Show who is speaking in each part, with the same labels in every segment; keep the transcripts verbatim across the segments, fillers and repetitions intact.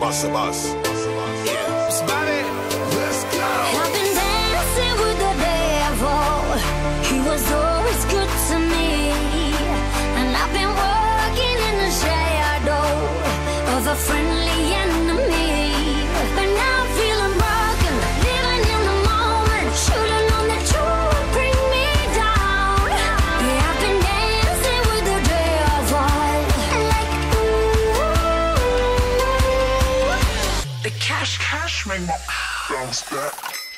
Speaker 1: Boss, boss. Yeah.
Speaker 2: It's Bobby.
Speaker 1: Let's go.
Speaker 3: I've been dancing with the devil. He was always good to me. And I've been working in the shadow of a friendly enemy. But now I'm feeling broken, living in the moment. Should've known that you would bring me down. Yeah, I've been dancing with the devil. Like, ooh.
Speaker 1: The cash, cash, make my bounce back.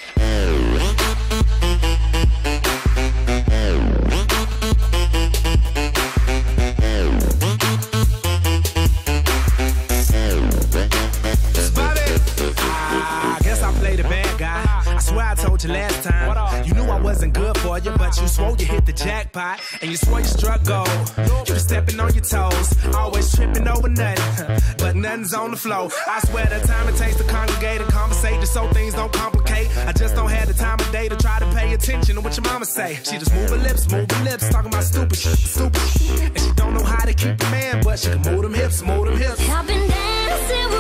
Speaker 2: Last time, you knew I wasn't good for you, but you swore you hit the jackpot, and you swore you struck gold. You were stepping on your toes, always tripping over nothing, but nothing's on the floor. I swear the time it takes to congregate and conversate just so things don't complicate. I just don't have the time of day to try to pay attention to what your mama say. She just move her lips, move her lips, talking about stupid shit, stupid shit. And she don't know how to keep a man, but she can move them hips, move them hips.
Speaker 3: I've been dancing